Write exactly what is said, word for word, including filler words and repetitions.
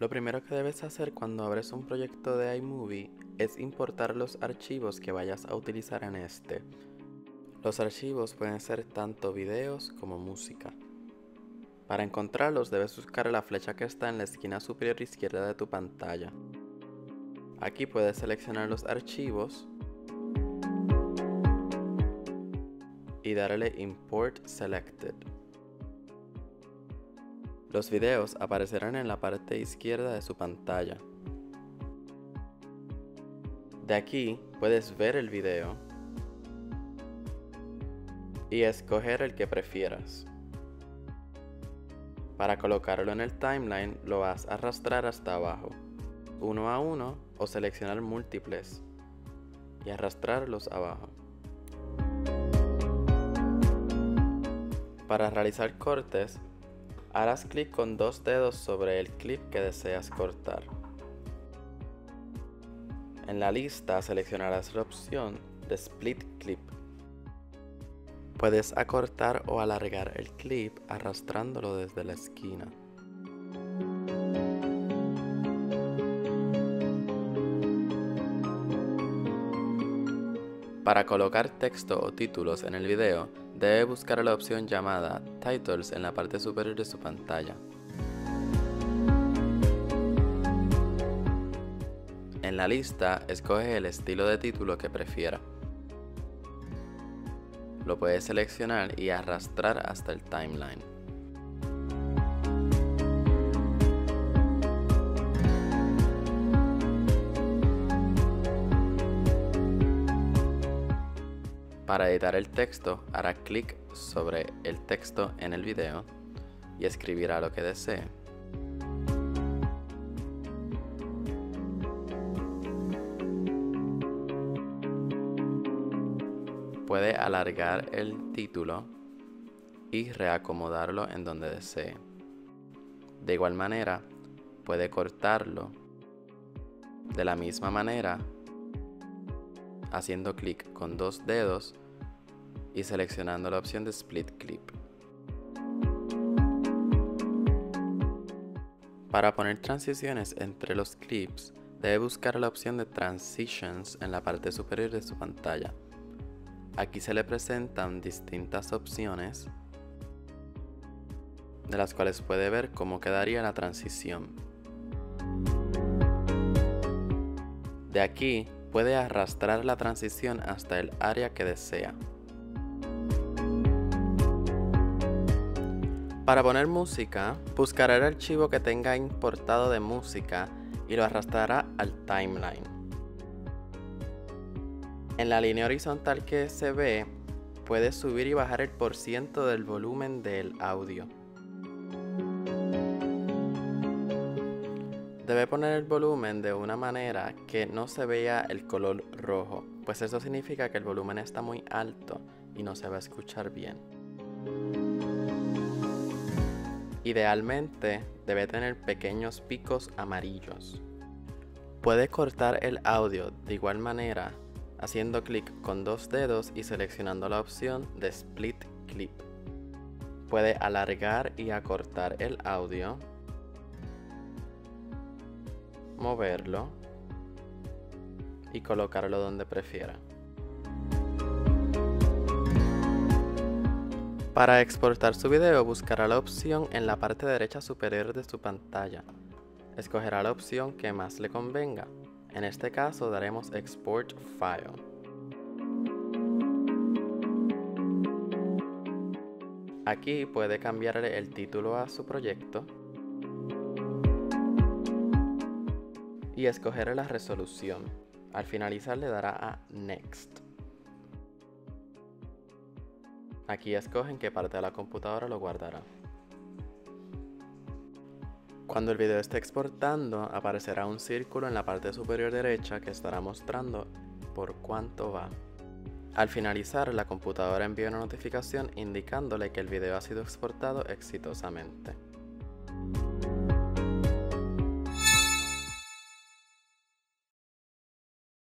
Lo primero que debes hacer cuando abres un proyecto de iMovie es importar los archivos que vayas a utilizar en este. Los archivos pueden ser tanto videos como música. Para encontrarlos debes buscar la flecha que está en la esquina superior izquierda de tu pantalla. Aquí puedes seleccionar los archivos y darle Import Selected. Los videos aparecerán en la parte izquierda de su pantalla. De aquí puedes ver el video y escoger el que prefieras. Para colocarlo en el timeline lo vas a arrastrar hasta abajo, uno a uno, o seleccionar múltiples y arrastrarlos abajo. Para realizar cortes, harás clic con dos dedos sobre el clip que deseas cortar. En la lista seleccionarás la opción de Split Clip. Puedes acortar o alargar el clip arrastrándolo desde la esquina. Para colocar texto o títulos en el video, debe buscar la opción llamada Titles en la parte superior de su pantalla. En la lista, escoge el estilo de título que prefiera. Lo puedes seleccionar y arrastrar hasta el timeline. Para editar el texto, hará clic sobre el texto en el video y escribirá lo que desee. Puede alargar el título y reacomodarlo en donde desee. De igual manera, puede cortarlo de la misma manera, haciendo clic con dos dedos y seleccionando la opción de Split Clip. Para poner transiciones entre los clips, debe buscar la opción de Transitions en la parte superior de su pantalla. Aquí se le presentan distintas opciones, de las cuales puede ver cómo quedaría la transición. De aquí puede arrastrar la transición hasta el área que desea. Para poner música, buscará el archivo que tenga importado de música y lo arrastrará al timeline. En la línea horizontal que se ve, puede subir y bajar el porciento del volumen del audio. Debe poner el volumen de una manera que no se vea el color rojo, pues eso significa que el volumen está muy alto y no se va a escuchar bien. Idealmente debe tener pequeños picos amarillos. Puede cortar el audio de igual manera, haciendo clic con dos dedos y seleccionando la opción de Split Clip. Puede alargar y acortar el audio, moverlo y colocarlo donde prefiera. Para exportar su video, buscará la opción en la parte derecha superior de su pantalla. Escogerá la opción que más le convenga. En este caso daremos Export File. Aquí puede cambiarle el título a su proyecto y escoger la resolución. Al finalizar le dará a Next. Aquí escoge en qué parte de la computadora lo guardará. Cuando el video esté exportando, aparecerá un círculo en la parte superior derecha que estará mostrando por cuánto va. Al finalizar, la computadora envía una notificación indicándole que el video ha sido exportado exitosamente.